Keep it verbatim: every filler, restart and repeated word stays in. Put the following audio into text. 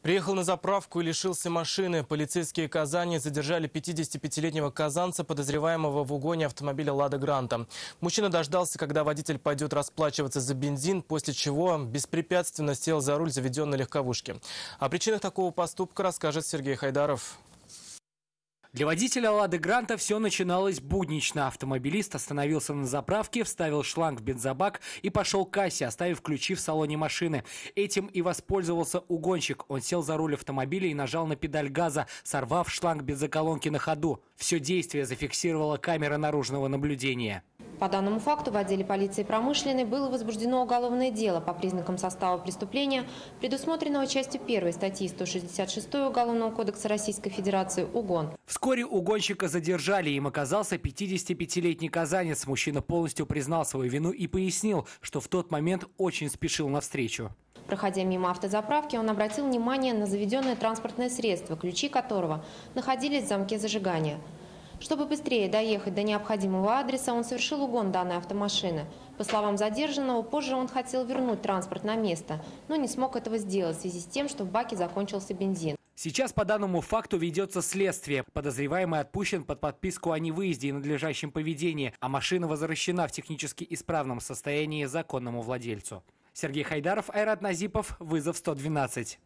Приехал на заправку и лишился машины. Полицейские Казани задержали пятидесятипятилетнего казанца, подозреваемого в угоне автомобиля «Лада Гранта». Мужчина дождался, когда водитель пойдет расплачиваться за бензин, после чего беспрепятственно сел за руль заведенной легковушки. О причинах такого поступка расскажет Сергей Хайдаров. Для водителя «Лады Гранта» все начиналось буднично. Автомобилист остановился на заправке, вставил шланг в бензобак и пошел к кассе, оставив ключи в салоне машины. Этим и воспользовался угонщик. Он сел за руль автомобиля и нажал на педаль газа, сорвав шланг бензоколонки на ходу. Все действие зафиксировала камера наружного наблюдения. По данному факту в отделе полиции промышленной было возбуждено уголовное дело по признакам состава преступления, предусмотренного частью первой статьи сто шестьдесят шесть Уголовного кодекса Российской Федерации «Угон». Вскоре угонщика задержали. Им оказался пятидесятипятилетний казанец. Мужчина полностью признал свою вину и пояснил, что в тот момент очень спешил навстречу. Проходя мимо автозаправки, он обратил внимание на заведенное транспортное средство, ключи которого находились в замке зажигания. Чтобы быстрее доехать до необходимого адреса, он совершил угон данной автомашины. По словам задержанного, позже он хотел вернуть транспорт на место, но не смог этого сделать в связи с тем, что в баке закончился бензин. Сейчас по данному факту ведется следствие. Подозреваемый отпущен под подписку о невыезде и надлежащем поведении, а машина возвращена в технически исправном состоянии законному владельцу. Сергей Хайдаров, Айрат Назипов, вызов сто двенадцать.